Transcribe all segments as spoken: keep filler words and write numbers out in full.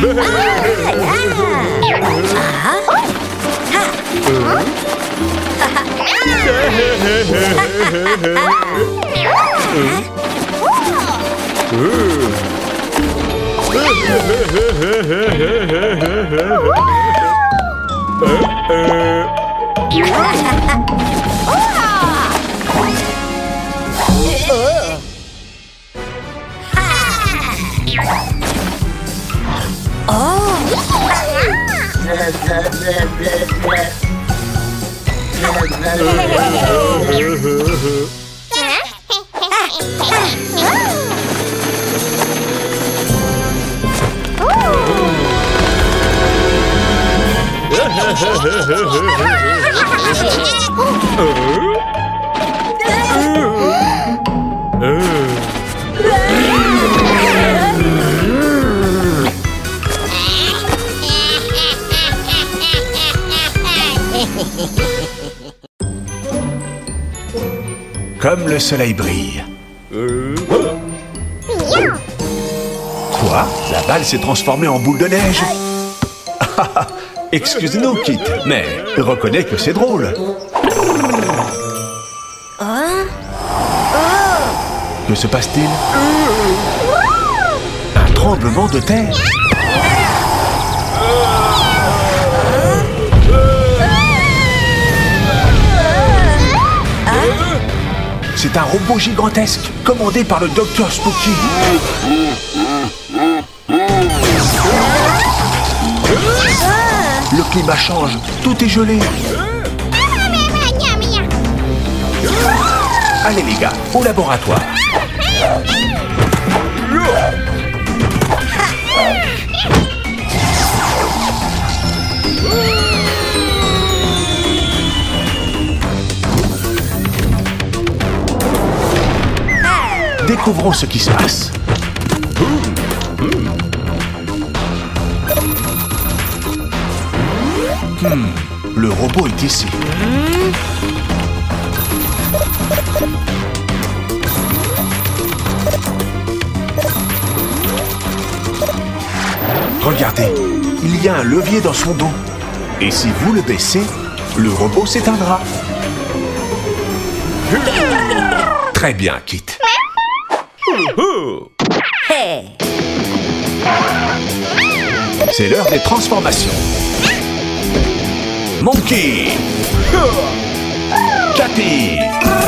Comme le soleil brille. Quoi? La balle s'est transformée en boule de neige? Excuse-nous, Kit, mais reconnais que c'est drôle. Que se passe-t-il? Un tremblement de terre? C'est un robot gigantesque, commandé par le docteur Spooky. Le climat change, tout est gelé. Allez les gars, au laboratoire. Découvrons ce qui se passe. Hmm, le robot est ici. Regardez, il y a un levier dans son dos. Et si vous le baissez, le robot s'éteindra. Très bien, Kit. C'est l'heure des transformations. Monkey, Cathy,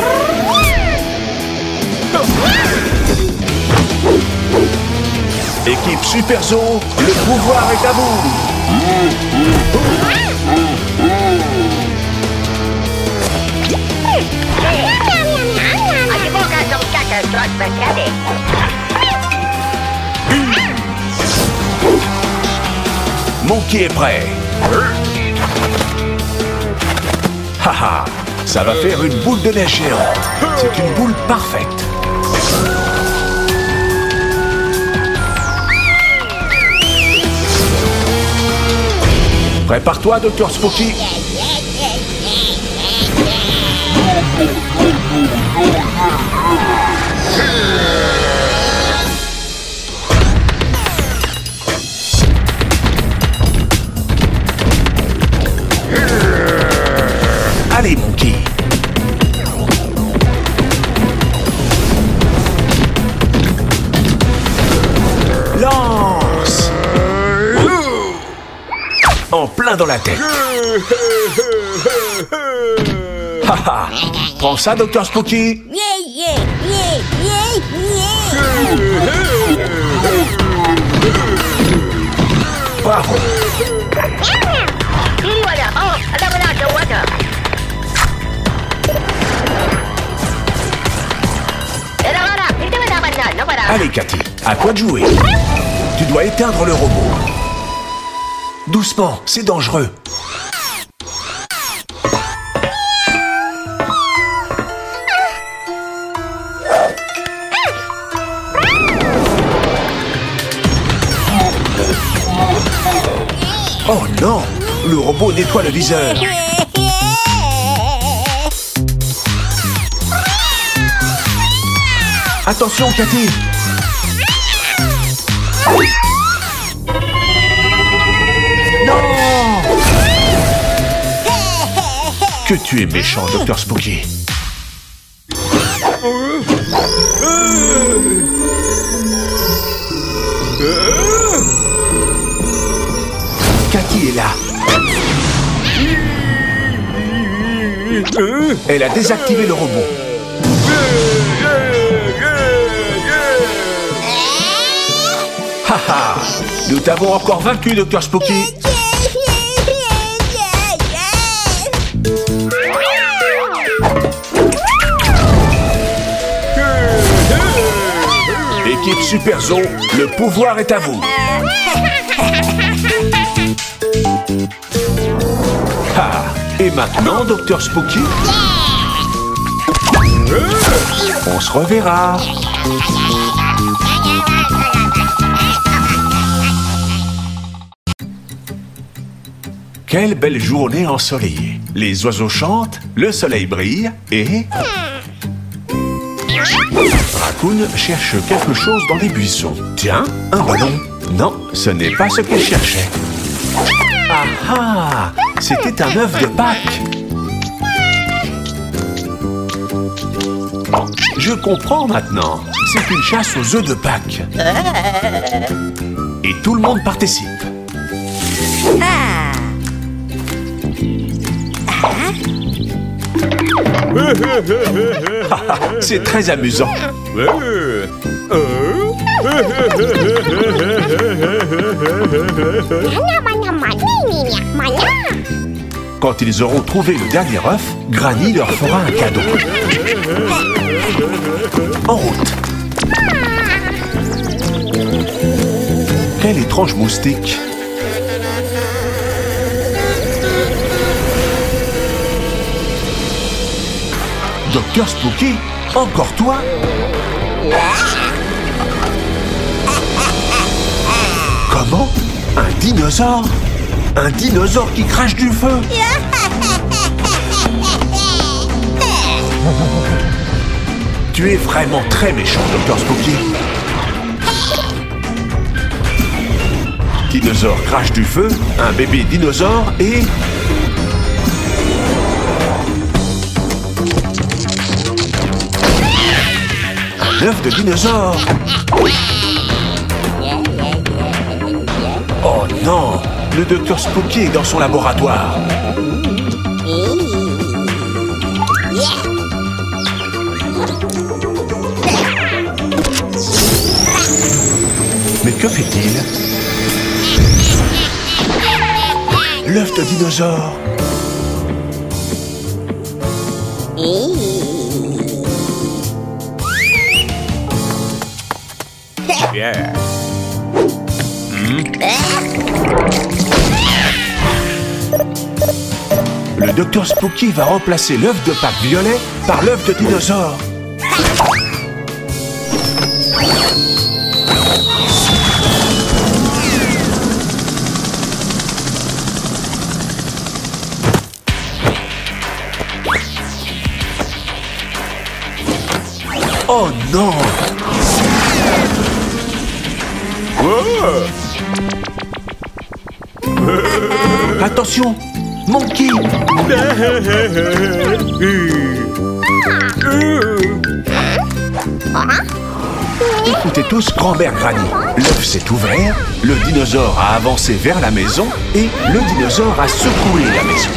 équipe Super Zoo, le pouvoir est à vous. Monkey est prêt. Haha, ça va faire une boule de neige géante. C'est une boule parfaite. Prépare-toi, docteur Spooky. Allez, Monkey. Lance. En plein dans la tête. Haha. Prends ça, docteur Spooky. Bravo. Allez, Cathy, à toi de jouer. Tu dois éteindre le robot. Doucement, c'est dangereux. Oh non, le robot nettoie le viseur. Attention, Cathy. Que tu es méchant, docteur Spooky. Cathy est là. Elle a désactivé le robot. Haha, nous t'avons encore vaincu, docteur Spooky. Équipe Super Zoo, le pouvoir est à vous. Ah, et maintenant, docteur Spooky, on se reverra. Quelle belle journée ensoleillée. Les oiseaux chantent, le soleil brille et... Raccoon cherche quelque chose dans les buissons. Tiens, un ballon. Non, ce n'est pas ce qu'il cherchait. Ah ah, c'était un œuf de Pâques. Je comprends maintenant. C'est une chasse aux œufs de Pâques. Et tout le monde participe. C'est très amusant. Quand ils auront trouvé le dernier œuf, Granny leur fera un cadeau. En route. Quel étrange moustique. Docteur Spooky, encore toi? Comment? Un dinosaure? Un dinosaure qui crache du feu? Tu es vraiment très méchant, docteur Spooky. Dinosaure crache du feu, un bébé dinosaure et... un œuf de dinosaure. Oh non, le docteur Spooky est dans son laboratoire. Mais que fait-il? L'œuf de dinosaure. Yeah. Mm. Le docteur Spooky va remplacer l'œuf de Pâques violet par l'œuf de dinosaure. Oh non! Attention! Monkey! Écoutez tous Grand-mère Granny. L'œuf s'est ouvert, le dinosaure a avancé vers la maison et le dinosaure a secoué la maison.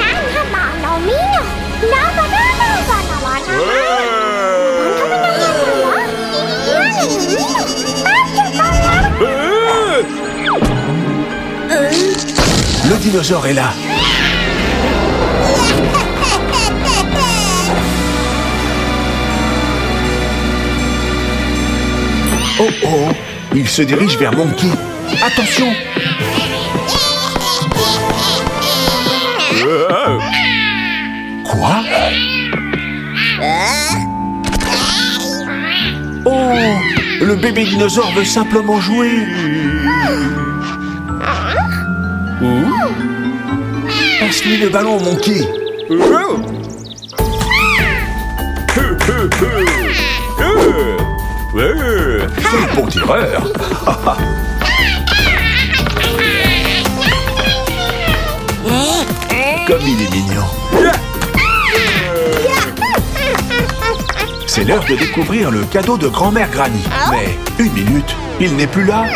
Le dinosaure est là. Oh oh, il se dirige vers Monkey. Attention! Quoi? Oh, le bébé dinosaure veut simplement jouer. Passe-lui le ballon, Monkey. Quel bon tireur. Comme il est mignon. C'est l'heure de découvrir le cadeau de grand-mère Granny. Mais, une minute, il n'est plus là.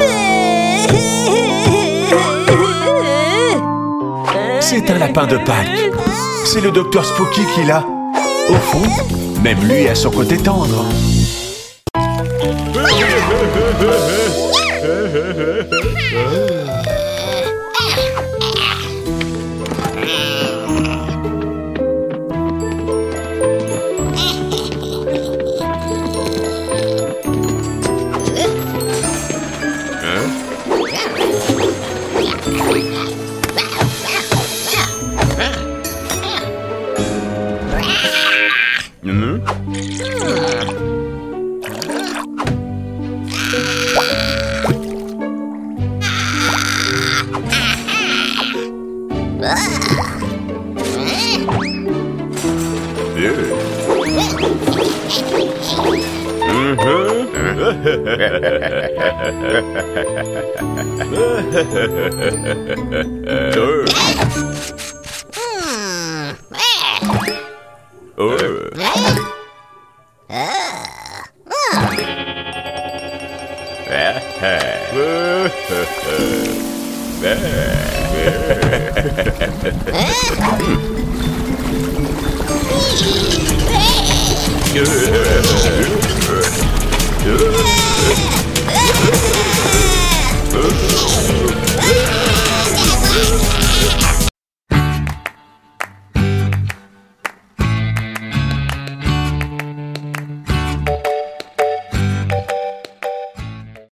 C'est un lapin de Pâques. C'est le docteur Spooky qui l'a. Au fond, même lui a son côté tendre.